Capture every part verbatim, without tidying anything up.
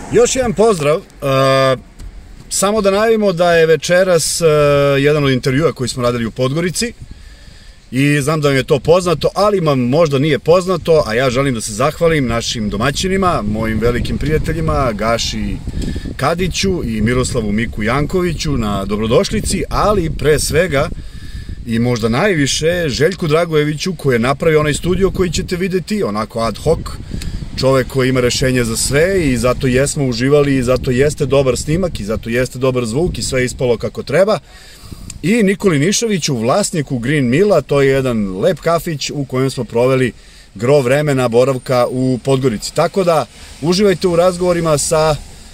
Još jedan pozdrav. Samo da najavimo da je večeras jedan od intervjua koji smo radili u Podgorici i znam da vam je to poznato, ali vam možda nije poznato, a ja želim da se zahvalim našim domaćinima, mojim velikim prijateljima Gaši Kadiću i Miroslavu Miku Jankoviću na dobrodošlici, ali pre svega i možda najviše Željku Dragojeviću koji je napravio onaj studio koji ćete videti, onako ad hoc, čovek koji ima rešenje za sve i zato jesmo uživali i zato jeste dobar snimak i zato jeste dobar zvuk i sve ispalo kako treba. I Nikoli Nišaviću, vlasniku Green Milla, to je jedan lep kafić u kojem smo proveli gro vremena boravka u Podgorici. Tako da uživajte u razgovorima sa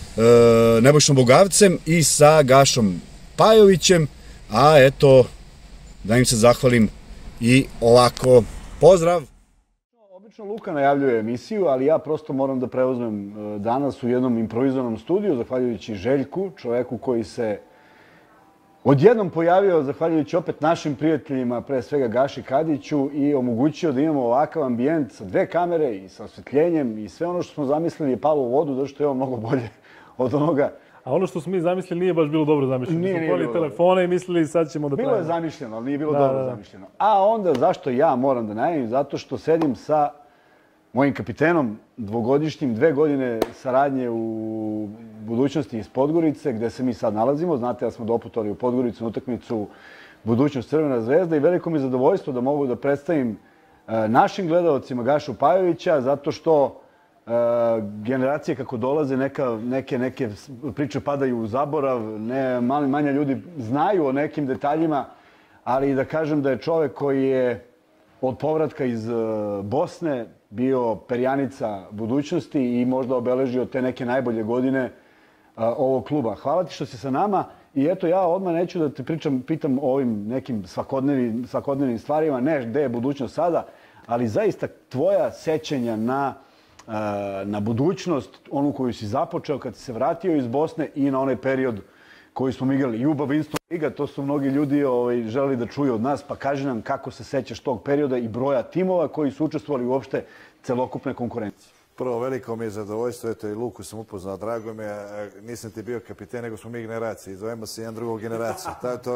e, Nebojšom Bogavcem i sa Gašom Pajovićem, a eto, da im se zahvalim i ovako. Pozdrav! Obično Luka najavljuje emisiju, ali ja prosto moram da preuzmem danas u jednom improvizovanom studiju, zahvaljujući Željku, čoveku koji se odjednom pojavio, zahvaljujući opet našim prijateljima, pre svega Gaši Kadiću, i omogućio da imamo ovakav ambijent sa dve kamere i sa osvetljenjem i sve ono što smo zamislili je palo u vodu, zato što je on mnogo bolje od onoga. A ono što smo mi zamislili nije baš bilo dobro zamišljeno. Nije, nije bilo telefone i mislili sad ćemo da pravimo. Bilo je zamišljeno, ali nije bilo dobro zamišljeno. A onda zašto ja moram da najavim? Zato što sedim sa mojim kapitenom, dvogodišnjim, dve godine saradnje u budućnosti iz Podgorice, gde se mi sad nalazimo. Znate, ja smo doputovali u Podgoricu na utakmicu Budućnost Crvena zvezda i veliko mi je zadovoljstvo da mogu da predstavim našim gledalcima Gašu Pajovića, zato što generacije kako dolaze, neke, neke priče padaju u zaborav, ne, manje ljudi znaju o nekim detaljima, ali da kažem da je čovek koji je od povratka iz Bosne bio perjanica budućnosti i možda obeležio te neke najbolje godine ovog kluba. Hvala ti što si sa nama i eto ja odmah neću da te pričam, pitam o ovim nekim svakodnevnim, svakodnevnim stvarima, ne gde je budućnost sada, ali zaista tvoja sećanja na na budućnost, onu koju si započeo kad si se vratio iz Bosne i na onaj period koji smo igrali. Juba Winston Liga, to su mnogi ljudi želeli da čuju od nas, pa kaži nam kako se sećaš tog perioda i broja timova koji su učestvovali uopšte celokupne konkurencije. Prvo, veliko mi je zadovoljstvo, eto i Luku sam upoznao, drago mi je, nisam ti bio kapiten, nego smo mi generacije, zovemo se jedan drugog generaciju.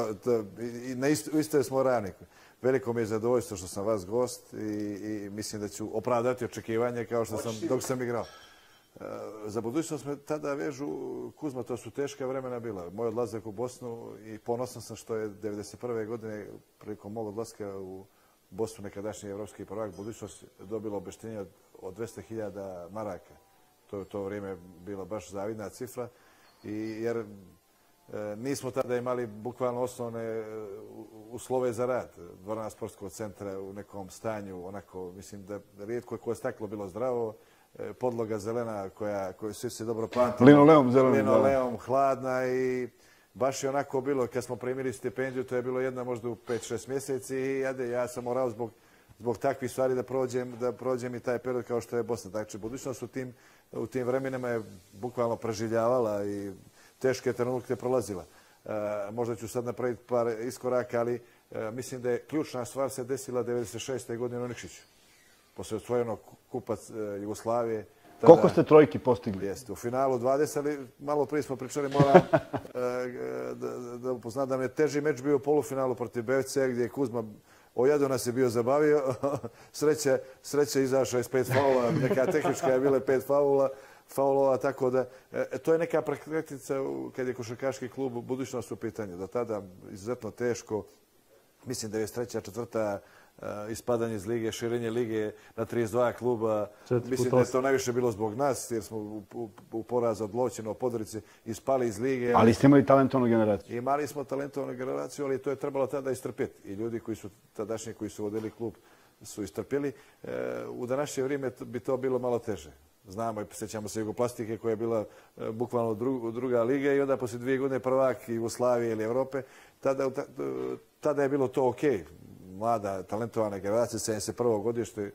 I na istoj smo ravniku. Veliko mi je zadovoljstvo što sam vas gost i mislim da ću opravdati očekivanje kao što sam dok sam igrao. Za budućnost me tada vežu, Kuzma, to su teška vremena bila. Moj odlazak u Bosnu i ponosan sam što je devedeset prve godine prilikom mog odlaska u Bosnu, nekadašnji evropski prvak, budućnost dobila obeštenje od dvesta hiljada maraka. To je u to vrijeme bila baš zavidna cifra, jer nismo tada imali bukvalno osnovne uslove za rad. Dvorana sportskog centra u nekom stanju, onako, mislim da rijetko je koje staklo bilo zdravo, podloga zelena koju svi se dobro pamtimo. Linoleum zelena. Linoleum, hladna i baš je onako bilo, kad smo primili stipendiju, to je bilo jedna možda u pet šest mjeseci i ja sam morao zbog takvih stvari da prođem i taj period kao što je Bosna. Znači, budućnost u tim vremenima je bukvalno preživljavala i teške trenutke prolazila. Možda ću sad napraviti par iskoraka, ali mislim da je ključna stvar se desila devedeset šeste godine u Nikšiću. Posle osvojenog kupa Jugoslavije. Koliko ste trojki postigli? Jeste, u finalu dvadeset, ali malo prije smo pričali, moram da upoznam da mi je teži meč bio u polufinalu protiv B F C, gdje je Kuzma ojado nas je bio zabavio. Sreća izašla iz pet faula, neka tehnička je bila pet faula. faulova, tako da to je neka prekretnica kad je košarkaški klub budućnost u pitanju. Do tada izuzetno teško, mislim devedeset treća četvrta ispadanje iz lige, širenje lige na trideset dva kluba. Mislim da je to najviše bilo zbog nas, jer smo u porazu od Loćina u Podgorici ispali iz lige. Ali ste imali talentovnu generaciju. Imali smo talentovnu generaciju, ali to je trebalo tada istrpjeti. I ljudi koji su tadašnji, koji su vodili klub, su istrpjeli. U današnje vrijeme bi to bilo malo teže. Znamo i sjećamo se Jugoplastike koja je bila bukvalno druga liga i onda poslije dvije godine prvak Jugoslavije ili Evrope. Tada je bilo to okej. Mlada, talentovana generacija, sedamdeset prvo godište,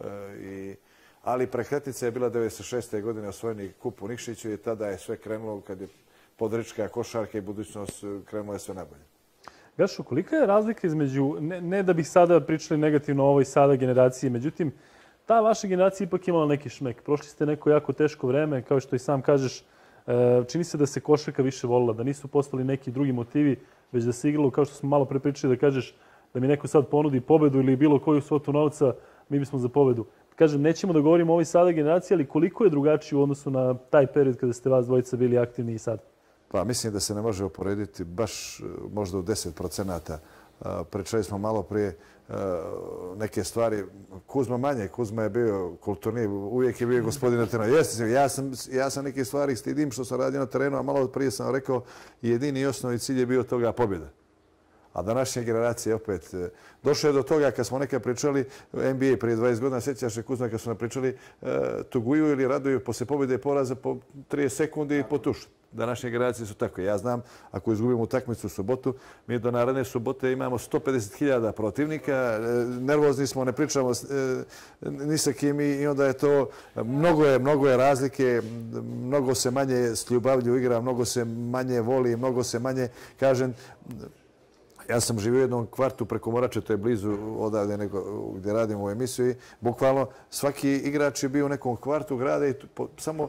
ali prekretnica je bila devedeset šeste godine osvojeni kup u Nikšiću i tada je sve krenulo kad je Podgorička košarka i budućnost krenulo je sve najbolje. Gašo, kolika je razlika između, ne da bih sada pričali negativno o ovoj sada generaciji, međutim, ta vaša generacija ipak imala neki šmek. Prošli ste neko jako teško vreme, kao što i sam kažeš, čini se da se košarka više volila, da nisu postali neki drugi motivi, već da se igralo, kao što smo malo pre pričali, da kažeš da mi neko sad ponudi pobedu ili bilo koju svotu novca, mi bismo za pobedu. Kažem, nećemo da govorimo o ovoj sada generaciji, ali koliko je drugačiji u odnosu na taj period kada ste vas dvojica bili aktivni i sad? Pa mislim da se ne može uporediti baš možda u deset procenata. Pričali smo malo prije neke stvari. Kuzma manje, Kuzma je bio kulturni, uvijek je bio gospodin na terenu. Ja sam, ja sam neke stvari stidim što sam radio na terenu, a malo prije sam rekao jedini i osnovni cilj je bio toga pobjeda. A današnje generacije opet došlo je do toga kad smo nekad pričali N B A prije dvadeset godina, sjećaš se Kuzma kad smo nam pričali tuguju ili raduju poslije pobjede i poraza po trideset sekundi i potušu. Današnje generacije su tako. Ja znam, ako izgubimo utakmicu u subotu, mi do naredne subote imamo sto pedeset hiljada protivnika, nervozni smo, ne pričamo ni sa kim i onda je to, mnogo je, mnogo je razlike, mnogo se manje s ljubavlju igra, mnogo se manje voli, mnogo se manje, kažem, ja sam živio u jednom kvartu preko Morače, to je blizu odavde nego gdje radimo u emisiju i bukvalno svaki igrač je bio u nekom kvartu grada i samo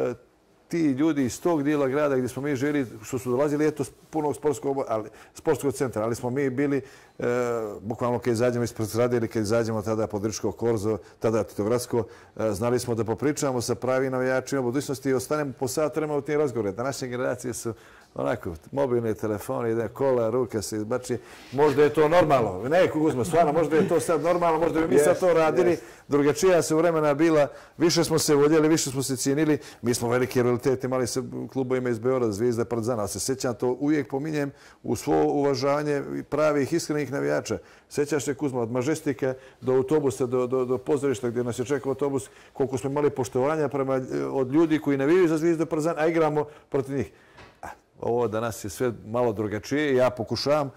ti ljudi iz tog dijela grada gdje smo mi živjeli, što su dolazili, eto, punog sportskog, ali, sportskog centra, ali smo mi bili, e, bukvalno kad izađemo ispred zgrade ili kad izađemo tada pod Ričko korzo, tada Titogradsko, e, znali smo da popričamo sa pravim navijačima u budućnosti i ostanemo po sat vremena u tim razgovorima. Današnje generacije su onako, mobilni telefoni, ide kola, ruka se izbači. Možda je to normalno. Ne, Kuzma, stvarno, možda je to sad normalno, možda bi mi sad to radili. Drugačija su vremena bila, više smo se voljeli, više smo se cijenili. Mi smo veliki realitet imali sa klubovima iz Beograda, Zvijezda, Partizana, ali se sjećam to, uvijek pominjem u svo uvažavanje pravih, iskrenih navijača. Sjećaš se, Kuzma, od Mažestika do autobusa, do, do, do pozorišta gdje nas je čekao autobus, koliko smo imali poštovanja prema od ljudi koji navijaju za Zvijezdu, Partizana, a igramo protiv njih. Ovo danas je sve malo drugačije. Ja pokušavam,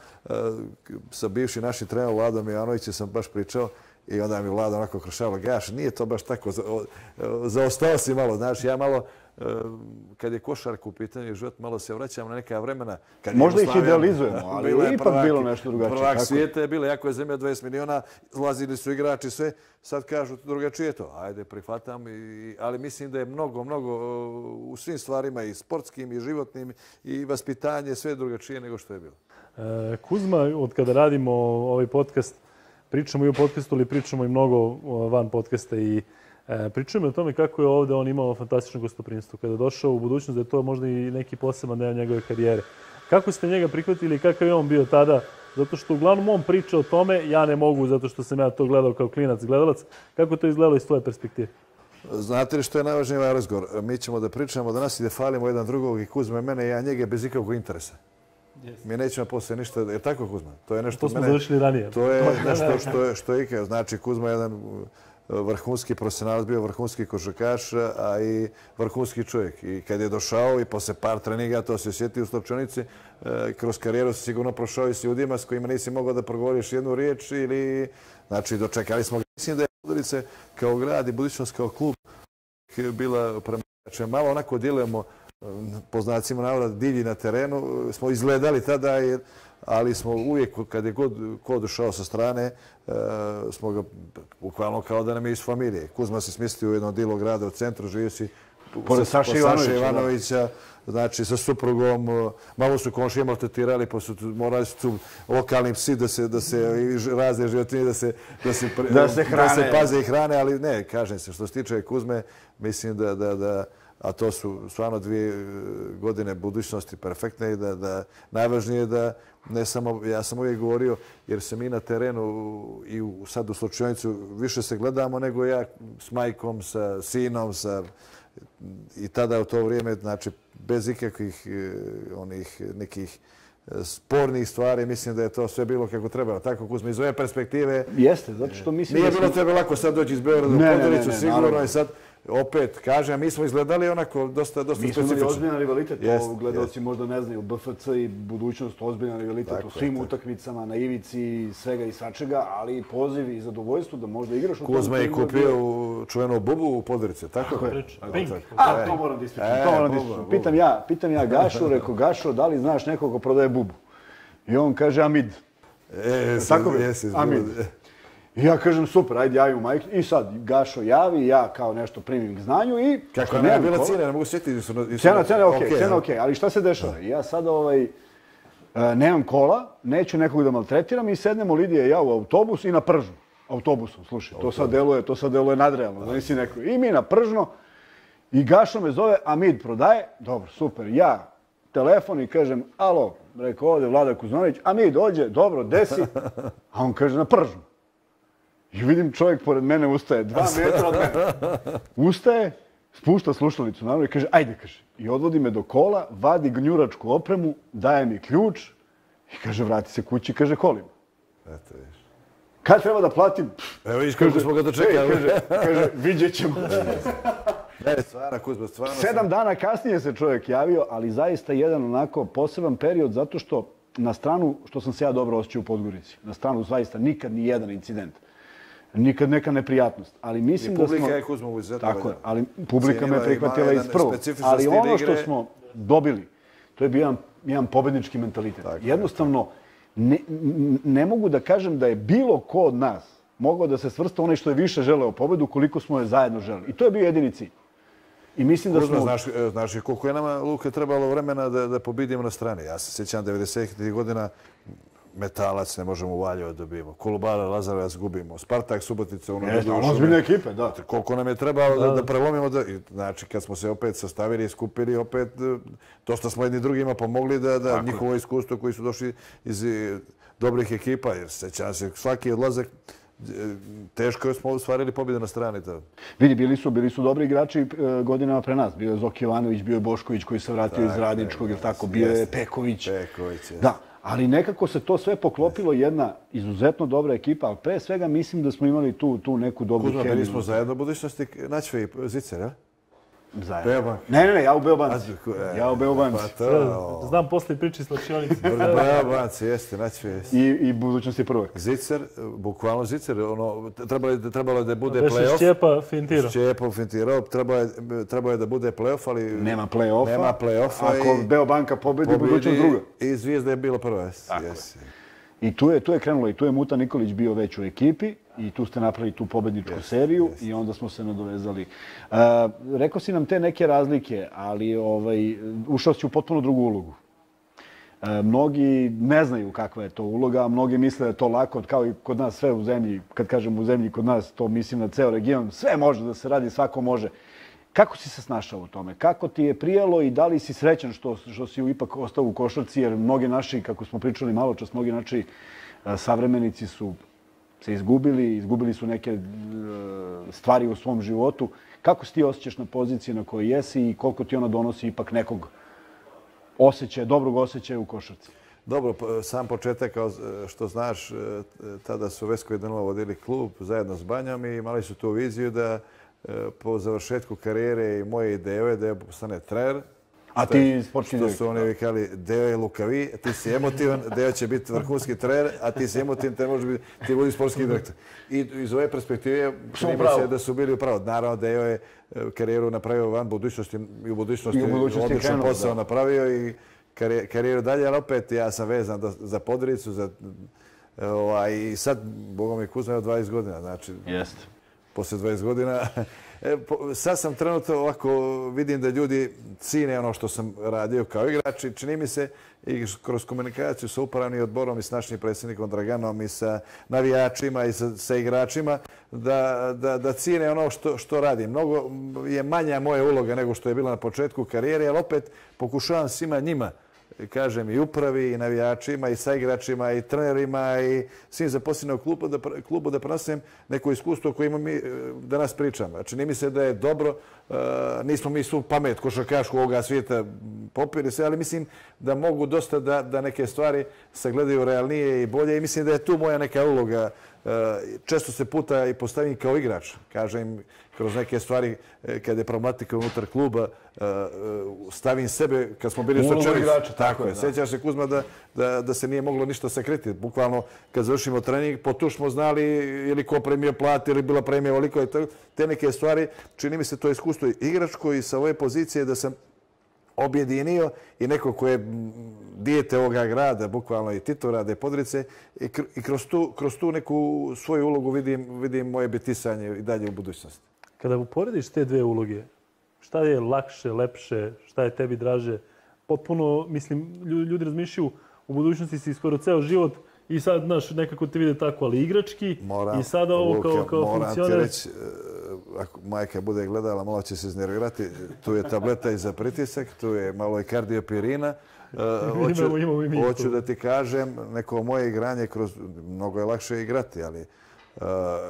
sa bivšim našim trenerom Vladom Jovanovićem sam baš pričao i onda mi Vlada onako krošava gaš. Nije to baš tako. Zaostao si malo. Znaš, ja malo, kad je košarka u pitanju život, malo se vraćam na neka vremena. Možda ih idealizujemo, ali je ipak bilo nešto drugačije. Prvak svijeta je bilo, jako je zemlja dvadeset miliona, zlazili su igrači, sve. Sad kažu drugačije to. Ajde, prihvatam. Ali mislim da je mnogo, mnogo u svim stvarima, i sportskim, i životnim, i vaspitanje, sve drugačije nego što je bilo. Kuzma, od kada radimo ovaj podcast, pričamo i o podcastu, ali pričamo i mnogo van podcasta i pričamo o tome kako je ovdje on imao fantastično gostoprinstvo. Kada je došao u budućnost, da je to možda i neki poseban deo njegove karijere. Kako ste njega prihvatili i kakav je on bio tada? Zato što uglavnom on priča o tome, ja ne mogu zato što sam ja to gledao kao klinac gledalac. Kako to izgledalo iz tvoje perspektive? Znate li što je najvažniji ovaj razgovor? Mi ćemo da pričamo danas i da falimo jedan drugog i Kuzma i mene i ja njega bez ikakvog interesa. Mi nećemo poslije ništa... Je tako, Kuzma? To je nešto... To smo završili ranije. To je nešto što je, što je ikad. Znači, Kuzma je jedan vrhunski profesionalac, bio vrhunski košarkaš, a i vrhunski čovjek. I kad je došao i posle par treninga, to se osjetio u Slavčanici, kroz karijeru si sigurno prošao i s ljudima s kojima nisi mogao da progovoriš jednu riječ ili... Znači, dočekali smo ga. Mislim da je Podgorica kao grad i budućnost kao klub bila prema... Malo onako djelujemo po znacima navoda divlji na terenu. Smo izgledali tada, ali smo uvijek, kad je god ko došao sa strane, smo ga bukvalno kao da nam je iz familije. Kuzma se smislio u jednom dilu grada u centru, živio si pored Saše Ivanovića, znači sa suprugom, malo su komšije maltretirali, pa su morali su lokalni psi da se, da se razne životinje, da se, da se, da se, hrane. Da se paze i hrane, ali ne, kažem se, što se tiče Kuzme, mislim da, da, da a to su stvarno dvije godine budućnosti perfektne i da, da najvažnije je da ne samo, ja sam uvijek govorio, jer se mi na terenu i u, sad u slučajnicu više se gledamo nego ja s majkom, sa sinom, sa, i tada u to vrijeme, znači bez ikakvih onih nekih spornih stvari, mislim da je to sve bilo kako treba. Tako, Kuzma, iz ove perspektive... Jeste, zato što mislim... Nije bilo tebe lako sad doći iz Beograda u Podgoricu, sigurno, i sad opet, kažem, mi smo izgledali onako dosta, dosta specifično. Mi smo imali ozbiljan rivalitet, to gledalci možda ne znaju, B F C i budućnost, ozbiljan rivalitet u svim utakmicama, na ivici, svega i svačega, ali poziv i zadovoljstvo da možda igraš u tom... Kuzma je kupio čuvenu bubu u Podgorici, tako? Tako je. A, to moram da ispričam, to moram da ispričam. Pitam ja, pitam ja Gašu, rekao, Gašo, da li znaš nekog ko prodaje bubu? I on kaže Amid. E, tako jesi, Amid. I ja kažem, super, ajde javim majku. I sad Gašo javi, ja kao nešto primim k znanju i... Kako je bila cijena, ne mogu sjetiti. Cena, cena je okej, cena je okej, ali šta se dešava? Ja sad ovaj, nemam kola, neću nekog da maltretiram i sednemo Lidija i ja u autobus i na pržnu. Autobusom, slušaj, to sad deluje, to sad deluje nadrealno, da nisi neko. I mi na pržno, i Gašo me zove, Amid prodaje, dobro, super, ja telefon i kažem, alo, rekao ovdje Vlada Kuzmanović, Amid dođe, dobro, desi, a on kaže na pržnu. I vidim čovjek pored mene ustaje, dva metra od mene. Ustaje, spušta slušalicu na mene i kaže, ajde, kaže. I odvodi me do kola, vadi gnjuračku opremu, daje mi ključ i kaže, vrati se kući, kaže, kolima. Eto, viš. Kad treba da platim? Evo viš kako smo ga dočekali. Kaže, kaže, vidjet ćemo. Ne, stvarno, Kuzma, stvarno. Sedam dana kasnije se čovjek javio, ali zaista jedan onako poseban period, zato što na stranu, što sam se ja dobro osjećao u Podgorici, na stranu zaista nikad ni jedan incident. Nikad neka neprijatnost, ali mislim da smo... I publika je Kuzmovu izuzetno. Tako je, ali publika me prihvatila iz prvog. Ali ono što smo dobili, to je bio jedan, jedan pobednički mentalitet. Tako, jednostavno, ne, ne mogu da kažem da je bilo ko od nas mogao da se svrsta onaj što je više želeo pobedu koliko smo je zajedno želeli. I to je bio jedini cilj. I mislim da Kuzma, smo... znaš, znaš koliko je nama, Luka, trebalo vremena da, da pobedimo na strani. Ja se sjećam devedesetih godina, Metalac ne možemo u Valjevo dobijemo. Kolubara, Lazarevac gubimo. Spartak, Subotica. Ono Jeste, ozbiljne ekipe, da. Koliko nam je trebalo da, da prelomimo. Da, znači, kad smo se opet sastavili i skupili, opet dosta smo jedni drugima pomogli da, da njihovo iskustvo koji su došli iz dobrih ekipa. Jer sećam se, svaki odlazak teško smo ostvarili pobjede na strani. To. Vidi, bili su, bili su dobri igrači godinama pre nas. Bio je Zoki Jovanović, bio je Bošković koji se vratio iz Radničkog, ili tako, bio je Peković. Peković, da. Ali nekako se to sve poklopilo, jedna izuzetno dobra ekipa, ali pre svega mislim da smo imali tu, tu neku dobru Kuzma, bili smo zajedno u budućnosti Naćve i Zicer, ja? Zajedno. Beobank. Ne, ne, ne, ja u Beobanci. Ja u Beobanci. Pa to... Znam posle priči slačionice. Beobanci, jeste, Naćve jeste. I, i budućnosti prvak. Zicer, bukvalno Zicer, ono, trebalo je, trebalo da bude play-off. Beše Šćepa fintirao. Šćepa fintirao, trebalo je, trebalo je da bude play-off, ali... Nema play-offa. Nema play-offa. Ako Beobanka pobedi, budućnost druga. I Zvijezda je bilo prva, jesi. I tu je, tu je krenulo i tu je Muta Nikolić bio već u ekipi i tu ste napravili tu pobedničku yes, seriju yes. I onda smo se nadovezali. Uh, rekao si nam te neke razlike, ali ovaj, ušao si u potpuno drugu ulogu. Uh, mnogi ne znaju kakva je to uloga, a mnogi misle da je to lako, kao i kod nas sve u zemlji. Kad kažem u zemlji kod nas, to mislim na ceo region. Sve može da se radi, svako može. Kako si se snašao u tome? Kako ti je prijalo i da li si srećan što, što si ipak ostao u košarci? Jer mnogi naši, kako smo pričali malo čas, mnogi naši savremenici su se izgubili, izgubili su neke stvari u svom životu. Kako se ti osjećaš na poziciji na kojoj jesi i koliko ti ona donosi ipak nekog osjećaja, dobrog osjećaja u košarci? Dobro, sam početak, kao što znaš, tada su Vesko jedan nula vodili klub zajedno s Banjom i imali su tu viziju da po završetku karijere i moje ideje da je postane trener. A ti sportski direktor? Što su oni vikali, Deo je lukavi, ti si emotivan, Deo će biti vrhunski trener, a ti si emotivan, te može biti, ti budi sportski direktor. I iz ove perspektive čini mi se da su bili upravo. Naravno, Deo je karijeru napravio van budućnosti i u budućnosti odličan posao napravio i karijeru dalje, ali opet ja sam vezan za Podgoricu, za i sad, Bogom mi Kuzma je dvadeset godina, znači... Jeste. Poslije dvadeset godina. Sad sam trenutno ovako, vidim da ljudi cine ono što sam radio kao igrač i čini mi se i kroz komunikaciju sa upravnim odborom i s našim predsjednikom Draganom i sa navijačima i sa, sa igračima da, da, da cine ono što, što radim. Mnogo je manja moja uloga nego što je bila na početku karijere, ali opet pokušavam svima njima, kažem, i upravi, i navijačima, i saigračima, i trenerima, i svim zaposlenim u klubu da, klubu da prenosim neko iskustvo koje imam mi danas pričam. Znači, nije mi se da je dobro, uh, nismo mi su pamet košarkašku ovoga svijeta popili se, ali mislim da mogu dosta da, da neke stvari sagledaju realnije i bolje i mislim da je tu moja neka uloga. Uh, često se puta i postavim kao igrač, kažem, kroz neke stvari, kad je problematika unutar kluba, stavim sebe, kad smo bili u Srčanici. Tako je. Sjećaš se, Kuzma, da, da, da se nije moglo ništa sakriti. Bukvalno, kad završimo trening, po tu smo znali ili ko premije plati, ili bila premija oliko. Te neke stvari, čini mi se to iskustvo igračko i sa ove pozicije da sam objedinio i neko ko je dijete ovoga grada, bukvalno i Titorade, Podrice, i kroz tu, kroz tu neku svoju ulogu vidim, vidim moje betisanje i dalje u budućnosti. Kada uporediš te dve uloge, šta je lakše, lepše, šta je tebi draže? Potpuno, mislim, ljudi razmišljaju u budućnosti si skoro ceo život i sad, znaš, nekako te vide tako, ali igrački moram, i sada ovo Luka, kao, kao moram funkcioner. Moram ti reći, ako majka bude gledala, malo će se iznervirati, tu je tableta i za pritisak, tu je malo i kardiopirina. Hoću, imamo, imamo i mi hoću da ti kažem, neko moje igranje, kroz, mnogo je lakše igrati, ali uh,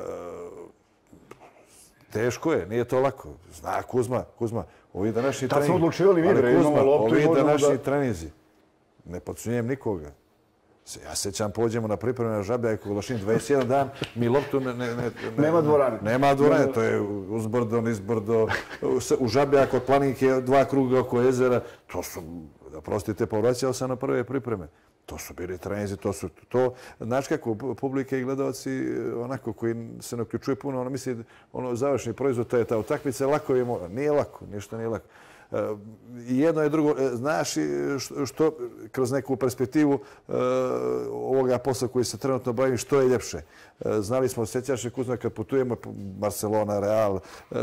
teško je, nije to lako. Zna Kuzma, Kuzma, ovi današnji treningi. Tad smo odlučivali mi, bre, imamo loptu i ovi današnji da... treninzi, ne podcjenjujem nikoga. Ja sećam, pođemo na pripreme na Žabljaj kod Lošin dvadeset jedan dan, mi loptu ne... ne, ne nema dvorane. Nema dvorane, to je uzbrdo, nizbrdo, u Žabljaj kod Planinke dva kruga oko jezera. To su, da prostite, povraćao sam na prve pripreme. To su bili treninzi, to su to. Znaš kako, publike i gledalci, onako, koji se ne uključuje puno, ono misli, ono, završni proizvod, to je ta utakmica, lako je mora. Nije lako, ništa nije lako. I jedno je drugo, znaš što, kroz neku perspektivu ovoga posla koji se trenutno bavim, što je ljepše. Znali smo, sjećaš se Kuzma, kad putujemo Barcelona, Real,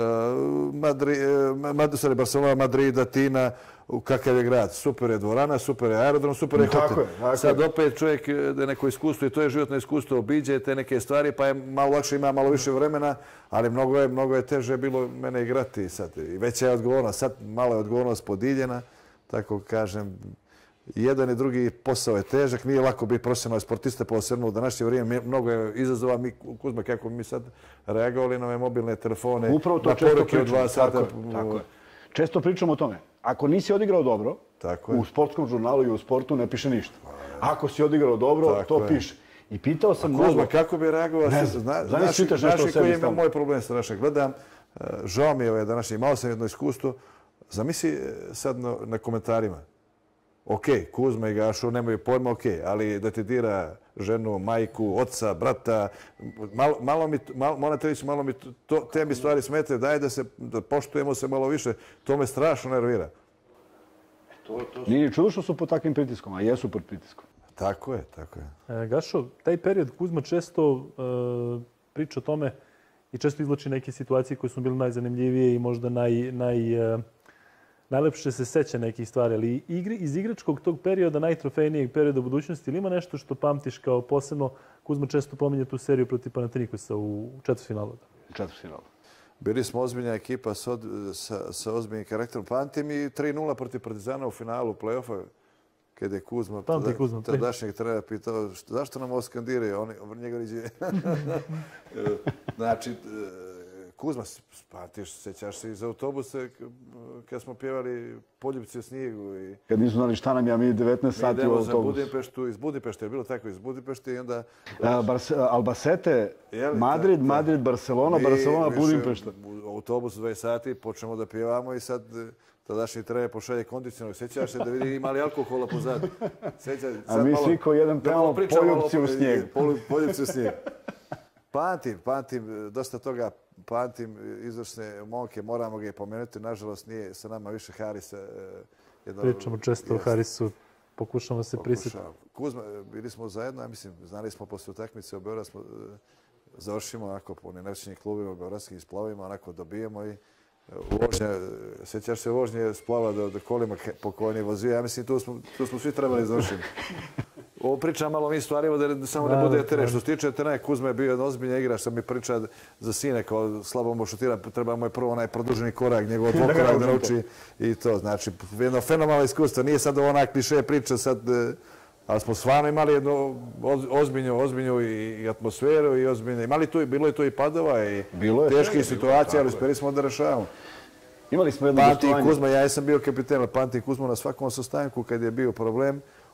Madrid, Barcelona, Madrid, Atina, kakav je grad. Super je dvorana, super je aerodrom, super je hotel. Sad opet čovjek da je neko iskustvo i to je životno iskustvo, obiđe te neke stvari, pa je malo lakše, ima malo više vremena, ali mnogo je, mnogo je teže bilo mene igrati sad. I veća je odgovornost, sad malo je odgovornost podijeljena, tako kažem, jedan i drugi posao je težak, nije lako biti profesionalni sportista, posebno u današnje vrijeme, mnogo je izazova. Mi, Kuzma, kako mi sad reagovali na ove mobilne telefone, upravo to na poruke od dva sata. Tako je, tako je. Često pričamo o tome. Ako nisi odigrao dobro, u sportskom žurnalu i u sportu ne piše ništa. Ako si odigrao dobro, tako to je. Piše. I pitao sam mnogo... Kuzma, kako bi reagovao? Ne znam, znaš čitaš nešto o sebi koji je moj problem sa našeg gledam. Žao mi je ovaj današnji, malo sam jedno iskustvo. Zamisli sad na, na komentarima. Ok, Kuzma i Gašo nemaju pojma, ok, ali da ti dira ženu, majku, oca, brata, malo, malo mi, malo, morate reći, malo mi to, te mi stvari smete, daj da se, da poštujemo se malo više, to me strašno nervira. To, to su... Nije čudo što su pod takvim pritiskom, a jesu pod pritiskom. Tako je, tako je. E, Gašo, taj period Kuzma često e, priča o tome i često izvlači neke situacije koje su bile najzanimljivije i možda naj... naj e, najlepše se seća nekih stvari, ali igri, iz igračkog tog perioda, najtrofejnijeg perioda budućnosti, ili ima nešto što pamtiš kao posebno? Kuzma često pominje tu seriju protiv Panathinaikosa u četvrtfinalu. U četvrtfinalu. Bili smo ozbiljna ekipa sa, sa, sa ozbiljnim karakterom. Pamtim i tri nula protiv Partizana u finalu play-offa, kada je Kuzma, Pamti Kuzma, tadašnjeg trenera pitao zašto nam ovo skandiraju, oni njega riđe. Znači, Kuzma, pamtiš, sećaš se iz autobusa kad smo pjevali Poljupci u snijegu. I... Kad nisu znali šta nam je, a mi devetnaest sati u autobusu. Mi idemo za Budimpeštu, iz Budimpešte, je bilo tako, iz Budimpešte i onda... A, Barce, Albacete, Madrid, Madrid, Barcelona, Barcelona, Budimpešta. U autobusu dvadeset sati počnemo da pjevamo i sad tadašnji trener pošalje kondicionalnog. Sjećaš se da vidi ima li alkohola pozad. Sjeća, a mi svi ko jedan pevamo Poljupci u snijegu. Poljupci u snijegu. Pamtim, pamtim, dosta toga pamtim, izvršne momke, moramo ga i pomenuti, nažalost nije sa nama više Harisa. Jedno, Pričamo često o Harisu, pokušamo se prisjetiti. Kuzma, bili smo zajedno, ja mislim, znali smo posle utakmice u Beogradu, smo, završimo onako po nenačinjim klubima, beogradskim splavima, onako dobijemo i vožnja, sjećaš se vožnje splava do, do kolima po kojoj je vozio, ja mislim, tu smo, tu smo svi trebali završiti. Ovo priča malo mi stvarimo da samo ne bude tere. Što se tiče terena, Kuzma je bio jedan ozbiljan igrač, što mi priča za sine, kao slabo mu šutira, treba mu je prvo onaj produženi korak, njegov dvokorak da nauči i to. Znači, jedno fenomenalno iskustvo. Nije sad ona kliše priča, sad, ali smo stvarno imali jednu ozbiljnu, ozbiljnu i atmosferu i ozbiljnu. Imali tu, bilo je tu i padova i teških situacija, ali uspjeli smo da rešavamo. Imali smo jedno gostovanje. Kuzma, ja sam bio kapiten, pamtim Kuzma na svakom sastanku kad je bio problem.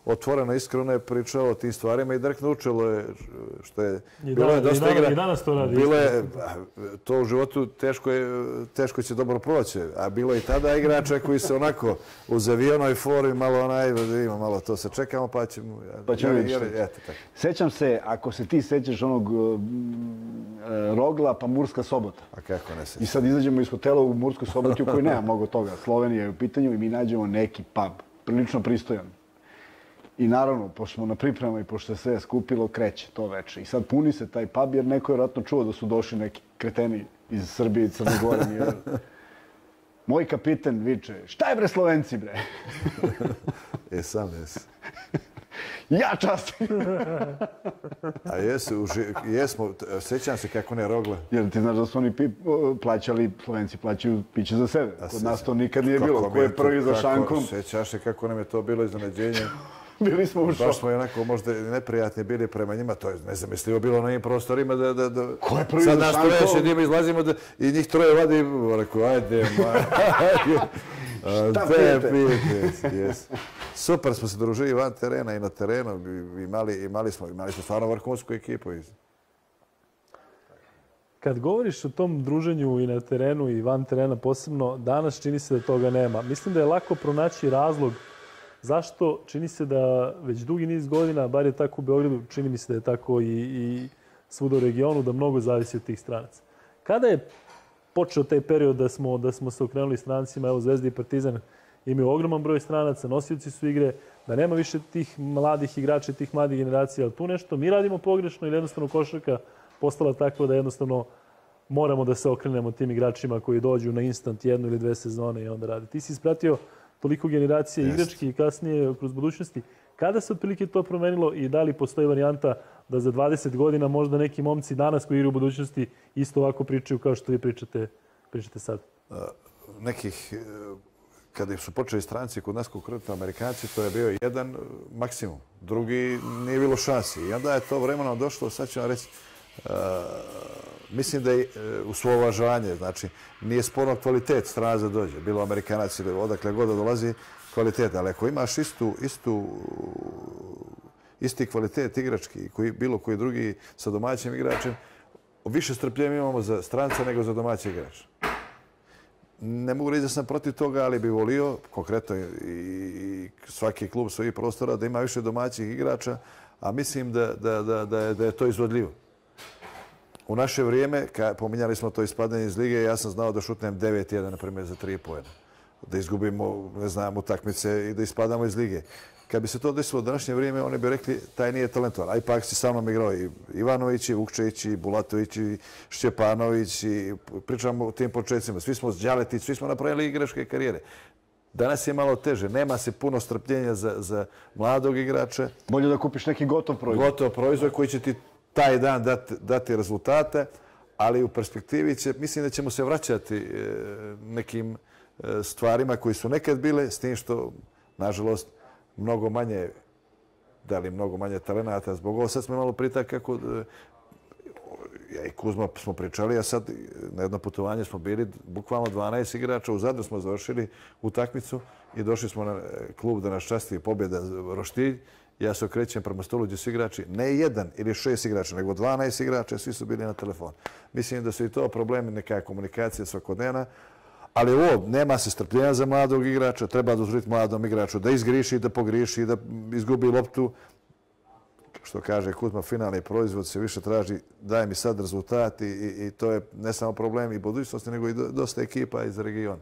otvoreno, iskreno je pričao o tim stvarima i direkt naučilo je što je... I, bilo dan, je dosta i, dan, igra, i danas to radi. Bilo je, to u životu teško, je, teško će dobro proći, a bilo je i tada igrača koji se onako uz avionoj fori malo onaj, ima malo to se čekamo pa ćemo... Pa ćemo vidjeti. Sećam se, ako se ti sećaš onog uh, Rogla pa Murska Sobota. A kako ne sećam. I sad izađemo iz hotela u Murskoj Soboti u kojoj nema mnogo toga. Slovenija je u pitanju i mi nađemo neki pub, prilično pristojan. I naravno, pošto smo na pripremama i pošto se sve skupilo, kreće to veče. I sad puni se taj pub jer neko je vjerojatno čuo da su došli neki kreteni iz Srbije i Crne Gore. Moj kapiten viče, šta je bre Slovenci bre? E sam jes. Ja častim. A jesu, jesmo, sećam se kako ne Rogle. Jer ti znaš da su oni plaćali, Slovenci plaćaju piće za sebe. Kod nas to nikad nije bilo. Ko je prvi za šankom? Sećaš se kako nam je to bilo iznenađenje. Bili smo u šoku. Baš smo onako možda neprijatni bili prema njima, to je nezamislivo bilo na njim prostorima da... da, da Ko je prvi sad za nas šankom? troje šedimo, izlazimo da, i njih troje vadi i rekao, ajde, ma... Šta pijete? pijete? Yes. Super smo se družili van terena i na terenu, imali, imali, smo, imali smo stvarno vrhunsku ekipu. Kad govoriš o tom druženju i na terenu i van terena posebno, danas čini se da toga nema. Mislim da je lako pronaći razlog zašto čini se da već dugi niz godina, bar je tako u Beogradu, čini mi se da je tako i, i svuda u regionu, da mnogo zavisi od tih stranaca. Kada je počeo taj period da smo, da smo se okrenuli strancima, evo Zvezda i Partizan imaju ogroman broj stranaca, nosioci su igre, da nema više tih mladih igrača, tih mladih generacija, ali tu nešto mi radimo pogrešno ili jednostavno košarka postala takva da jednostavno moramo da se okrenemo tim igračima koji dođu na instant jednu ili dve sezone i onda radi. Ti si ispratio toliko generacije igrački i kasnije kroz budućnosti. Kada se otprilike to promenilo i da li postoji varijanta da za dvadeset godina možda neki momci danas koji igraju u budućnosti isto ovako pričaju kao što vi pričate, pričate sad? Nekih, kada su počeli stranci kod nas konkretno Amerikanci, to je bio jedan maksimum. Drugi nije bilo šansi. I onda je to vremenom došlo, sad ću vam reći, Uh, mislim da je uh, u svo uvažavanje, znači nije sporno kvalitet stranac da dođe, bilo Amerikanac ili odakle god da dolazi kvalitet, ali ako imaš istu, istu, isti kvalitet igrački, koji, bilo koji drugi sa domaćim igračem, više strpljenja imamo za stranca nego za domaći igrač. Ne mogu reći da sam protiv toga, ali bih volio, konkretno i, i svaki klub svojih prostora, da ima više domaćih igrača, a mislim da, da, da, da, je, da je to izvodljivo. U naše vrijeme, pominjali smo to ispadanje iz lige, ja sam znao da šutnem devet jedan, na primjer, za tri poena. Da izgubimo, ne znam, utakmice i da ispadamo iz lige. Kad bi se to desilo u današnje vrijeme, oni bi rekli, taj nije talentovan. A ipak si sa mnom igrao i Ivanović, i Vukčević, i Bulatović, i Šćepanović, i pričamo o tim početcima. Svi smo Đaletić, svi smo napravili igračke karijere. Danas je malo teže, nema se puno strpljenja za, za mladog igrača. Bolje da kupiš neki gotov proizvod. Gotov proizvod koji će ti taj dan dati, dati rezultate, ali u perspektivi će, mislim da ćemo se vraćati e, nekim e, stvarima koji su nekad bile, s tim što, nažalost, mnogo manje, da li mnogo manje talenata. Zbog ovo sad smo imali pritak kako, e, ja i Kuzma smo pričali, a sad na jedno putovanje smo bili bukvalno dvanaest igrača, u Zadru smo završili utakmicu i došli smo na klub da nas časti pobjeda Roštilj. Ja se okrećem prema stolu gdje su igrači, ne jedan ili šest igrača, nego dvanaest igrača, svi su bili na telefon. Mislim da su i to problemi, neka komunikacija svakodnevna, ali ovo, nema se strpljenja za mladog igrača, treba dozvoliti mladom igraču da izgriši, da pogriši, da izgubi loptu. Što kaže Kuzma, finalni proizvod se više traži, daj mi sad rezultat i, i, i to je ne samo problem i budućnosti, nego i dosta ekipa iz regiona.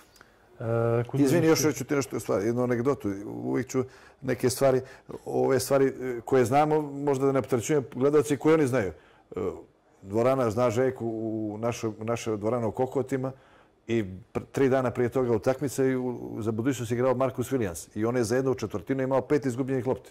Uh, Izvini, još ću ti nešto stvari, jednu anegdotu. Uvijek ću neke stvari, ove stvari koje znamo, možda da ne opterećujem gledalci koje oni znaju. Dvorana zna Željku u našoj, našoj dvorana u Kokotima i tri dana prije toga utakmica i u, za budućnost igrao Marcus Williams. I on je za jednu četvrtinu imao pet izgubljenih lopti.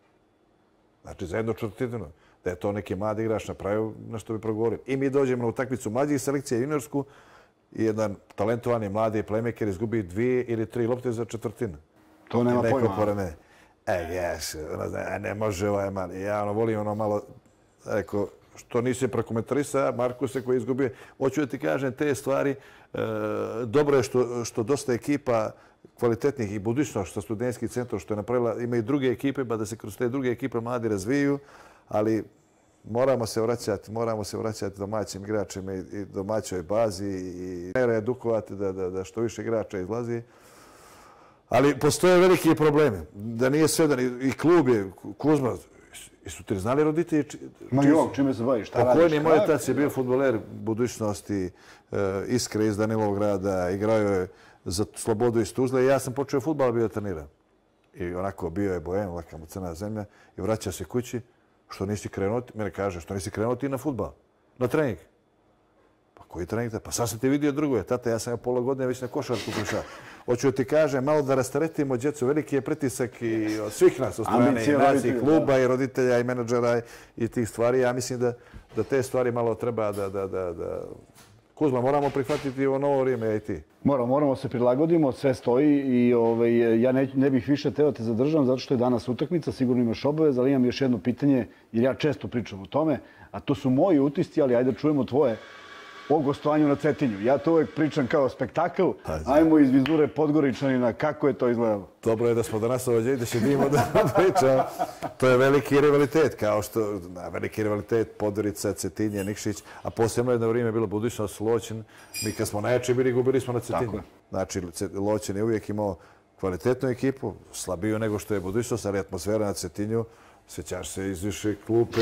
Znači za jednu četvrtinu. Da je to neki mladi igrač napravio, na što bi progovorio. I mi dođemo na utakmicu mlađih selekcija juniorsku, i jedan talentovani mladi playmaker izgubi dvije ili tri lopte za četvrtinu. To nema pojma. Pored mene, e, jes, ne može ovaj man. Ja ono, volim ono malo, rekao, što nisi prokomentarisao, Markuse koji je izgubio. Hoću da ti kažem, te stvari, dobro je što dosta ekipa kvalitetnih i budućnost, što studentski centar, što je napravila, ima i druge ekipe, pa da se kroz te druge ekipe mladi razviju, ali moramo se vraćati, moramo se vraćati domaćim igračima i domaćoj bazi i reedukovati da što više igrača izlazi. Ali postoje veliki problemi. Da nije sve, i klub je, Kuzma, su ti znali roditelji? Ma jo, čime se baviš, šta radiš? Pokojni moj otac je bio fudbaler budućnosti, Iskre iz Danilovog grada, igrao je za Slobodu iz Tuzle i ja sam počeo fudbal, bio treniran. I onako bio je bojem, laka mu crna zemlja i vraća se kući. Što nisi krenuo, mene kaže, što nisi krenuo ti na fudbal, na trening. Pa koji trening? Pa sad sam ti vidio drugo. Tata, ja sam je pola godine već na košarku prišao. Hoću ti kažem, malo da rasteretimo djecu, veliki je pritisak i od svih nas, od strane i nas, i kluba, i roditelja, i menadžera, i tih stvari. Ja mislim da te stvari malo treba da... Kuzma, moramo prihvatiti ovo novo vrijeme, i ti. Moramo, moramo se prilagodimo, sve stoji i ja ne bih više teo te zadržavam zato što je danas utakmica, sigurno imaš obavez, ali imam još jedno pitanje, jer ja često pričam o tome, a to su moji utisci, ali ajde čujemo tvoje o gostovanju na Cetinju. Ja to uvek pričam kao spektakl, ajmo iz vizure Podgoričanina, kako je to izgledalo? Dobro je da smo danas ovdje i da će dimo da pričam. To je veliki rivalitet, kao što, veliki rivalitet Podgorica, Cetinje, Nikšić, a posebno jedno vrijeme je bilo budućnost Loćin. Mi kad smo najjači bili, gubili smo na Cetinju. Znači, Loćin je uvijek imao kvalitetnu ekipu, slabiju nego što je budućnost, ali atmosfera na Cetinju, sjećaš se iz više klupe,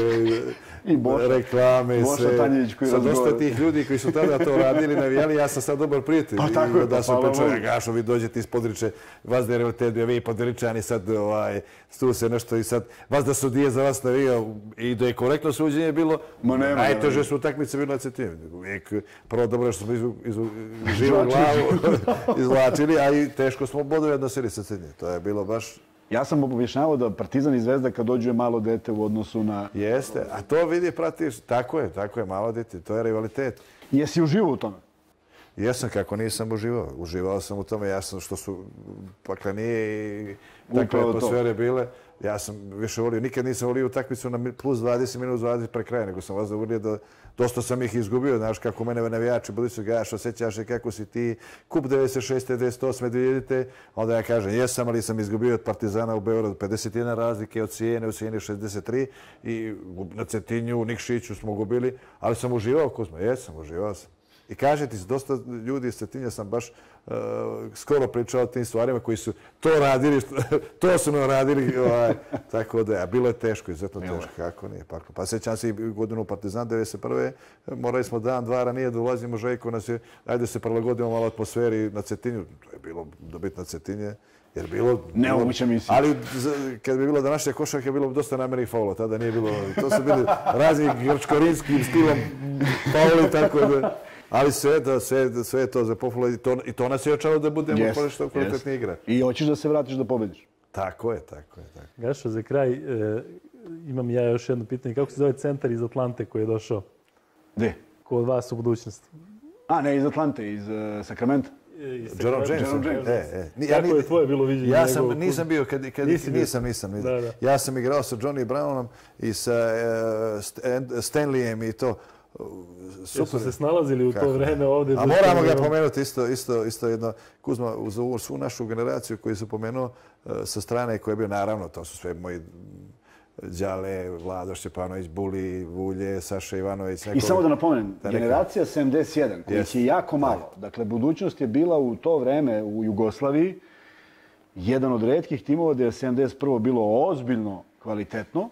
reklame, sve. Sad dosta tih ljudi koji su tada to radili, navijali, ja sam sad dobar prijatelj. Pa tako je, da sam pričao, Gašo, vi dođete iz Podgorice, vas da je realitet bio, vi Podgoričani, sad tu se nešto i sad, vas da su dije za vas navijao i da je korektno suđenje bilo, najteže su utakmice bilo na Cetinju. Prvo dobro je što smo živu glavu izvlačili, a i teško smo bodove odnosili sa Cetinje. To je bilo baš... Ja sam objašnjavao da Partizan i Zvezda kad dođu je malo dete u odnosu na... Jeste, a to vidi, pratiš, tako je, tako je, malo dete, to je rivalitet. Jesi uživao u tome? Jesam, kako nisam uživao. Uživao sam u tome, jasno što su, pakle nije i takve atmosfere bile. Ja sam više volio, nikad nisam volio utakmicu na plus dvadeset minuta, dvadeset pre kraja, nego sam vas da volio da dosta sam ih izgubio, znaš kako mene navijači budi su gaš, osjećaš se kako si ti, kup devedeset šeste, devedeset osme, dvije hiljadite, onda ja kažem jesam, ali sam izgubio od Partizana u Beogradu pedeset jedna razlike, od Sijene, u Sijeni šezdeset tri i na Cetinju, u Nikšiću smo gubili, ali sam uživao, Kuzma, jesam, uživao sam. I kaže ti, dosta ljudi iz Cetinja sam baš skoro pričao o tim stvarima koji su to radili, to su nam radili, tako da je, bilo je teško, izuzetno teško, kako nije. Pa sjećam se i godinu Partizan, devedeset prve morali smo dan, dva ranije da ulazimo, Željko nas je, ajde da se prilagodimo malo atmosferi na Cetinju, to je bilo dobiti na Cetinje, jer bilo... Nemoguća misija. Ali kad bi bilo današnje košarke, bilo bi dosta namernih faula, tada nije bilo, to su bili razni grčko-rinskim stilom fauli, tako da... Ali sve je to za pohvalu i to nas je očalo da budemo što kvalitetni igrač. I hoćeš da se vratiš da pobediš. Tako je, tako je. Gašo, za kraj imam ja još jedno pitanje. Kako se zove centar iz Atlante koji je došao? Gde? Kod vas u budućnosti. A, ne, iz Atlante, iz Sakramenta. Jerome James. Kako je tvoje bilo viđenje? Ja nisam bio, nisam, nisam. Ja sam igrao sa Johnny Brownom i sa Stanleyem i to. Jesu se snalazili u to vreme ovdje? A moramo ga pomenuti isto jedno, Kuzma, uz ovu svu našu generaciju koju su pomenuo sa strane koje je bio, naravno, to su sve moji Đale, Vlado Šćepanović, Buli, Vulje, Saša Ivanović. I samo da napomenem, generacija sedamdeset jedan, koji je jako malo. Dakle, budućnost je bila u to vreme u Jugoslaviji jedan od retkih timova gdje je sedamdeset prvo bilo ozbiljno kvalitetno.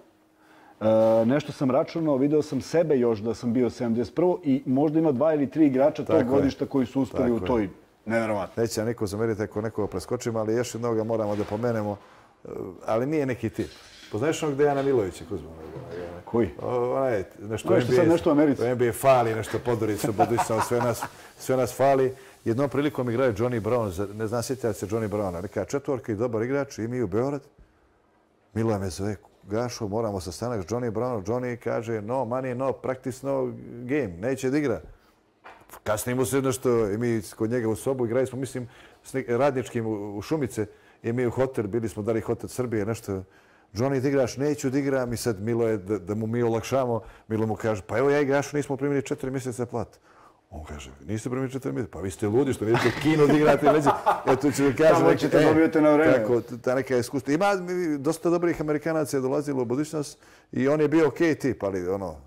Nešto sam računao, video sam sebe još da sam bio sedamdeset prvo i možda ima dva ili tri igrača tog godišta koji su uspeli u toj nevjerovatno. Neće nam niko zameriti ako nekoga preskočimo, ali još jednoga moramo da pomenemo, ali nije neki tip. Poznaješ onog Dejana Milovića, Kuzma? Koji? Onaj, nešto u Americi. N B A fali, nešto Podgorica, budućnost, sve nas fali. Jednom prilikom igraju Johnny Brown, ne znam sjetjati se Johnny Browna, neka četvorka i dobar igrač, i mi u Beograd. Miloje me zove, Gašo, moramo sastanak s Johnny Brownom. Johnny kaže, no money, no practice, no game, neće da igra. Kasnije mu se nešto, i mi kod njega u sobu igrali smo, mislim, s radničkim u Šumice, i mi u hotel, bili smo dali hotel Srbije, nešto, Johnny, ti igraš, neću da igram i sad Milo je, da, da mu mi olakšamo, Milo mu kaže, pa evo ja igraš, nismo primili četiri mjeseca plat. On kaže, niste primili četiri mjeseca, pa vi ste ludi što niste kino da igrate već. Eto ću da kažem, tamo ćete dobijete na vreme. Tako, ta neka iskustva. Ima dosta dobrih Amerikanaca je dolazilo u budućnost i on je bio okej tip, ali ono,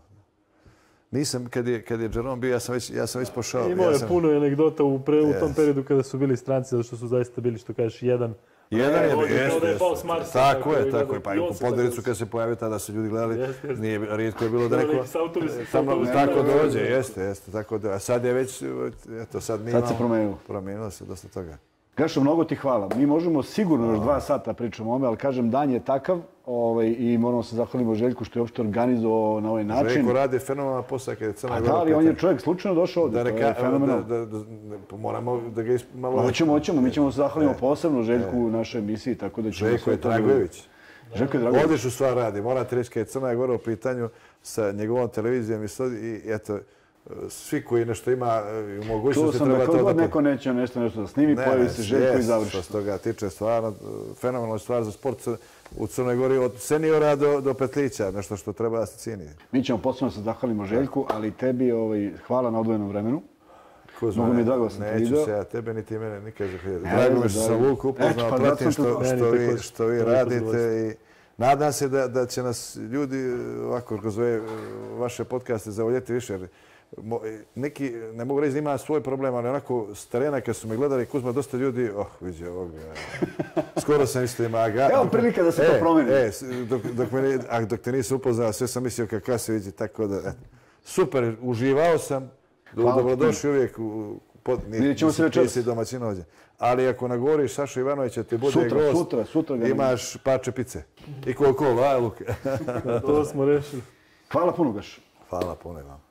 nisam, kad je, kad je Jerome bio, ja sam već, ja sam već pošao. Imao je ja sam... puno anegdota u, pre, u tom Yes. periodu kada su bili stranci, zato što su zaista bili, što kažeš, jedan. Jedan je, Kao da je jeste, pao s jeste. Marsa, Tako tako je, je, tako je. Pa i i on u se Podgoricu tako- kad se pojavio, tada su ljudi gledali, Jeste, jeste. nije, rijetko je bilo da neko... Neki s autobusa, s Samo autobusa, tako tako dođe, je. jeste, jeste, tako da. A sad je već, eto, sad mi Sad se imamo- promenilo. Promenilo se dosta toga. Gašo, mnogo ti hvala. Mi možemo sigurno još dva sata pričamo o ome, ali kažem, dan je takav ovaj, i moramo se zahvalimo Željku što je uopšte organizovao na ovaj način. Željko radi fenomenalna posao kad je Crna A Gora. da, ali on je pitanje. čovjek slučajno došao ovdje, Da to ne je ka- fenomenalno. da, da, da, da, moramo da ga is- malo... Hoćemo, hoćemo, mi ćemo se zahvalimo posebno Željku u našoj emisiji, tako da ćemo... Željko sve je to da- Dragojević. Željko je Dragojević. Odličnu stvar radi. Morate reći kad je Crna Gora u pitanju sa njegovom televizijom i sad, i eto, svi koji nešto ima i Čuo mogućnosti sam da treba kad to god da... neko neće nešto nešto da snimi, Ne, pojavi ne, se Željko i jest, završi. Što se toga tiče, stvarno, fenomenalna stvar za sport u Crnoj Gori, od seniora do, do petlića, nešto što treba da se cijeni. Mi ćemo posebno se zahvalimo Željku, ali tebi ovaj, hvala na odvojenom vremenu. Kuzma, Mnogo mi je drago da sam te neću vidio. se ja tebe niti mene nikad zahvaliti. Ne, Drago mi ne, je što sam drago. Luku upoznao, Eto, pa pratim zato sam što, te- što, Meni vi, također. što vi Veliko radite zadovoljstvo. i nadam se da, da će nas ljudi ovako kroz ove vaše podcaste zavoljeti više. Jer mo- neki, ne mogu reći da ima svoj problem, ali onako s terena kad su me gledali, Kuzma, dosta ljudi, oh, vidi ovoga. Skoro sam isto ima ga. Evo prilika da se to E, promeni. E, s- dok, dok, me, ne- a dok te nisi upoznao, sve sam mislio kako se vidi, tako da, eto. Super, uživao sam, Do- Hvala dobrodošli uvijek u pod, ni- Vidjet ćemo nisi- se večeras. nisi domaćin ovdje. Ali ako nagovoriš Sašu Ivanovića, ti bude Sutra, gost, sutra, sutra ga imaš parče pice. I Coca-Cola, a Luka? To smo rešili. Hvala puno, Gašo. Hvala puno vam.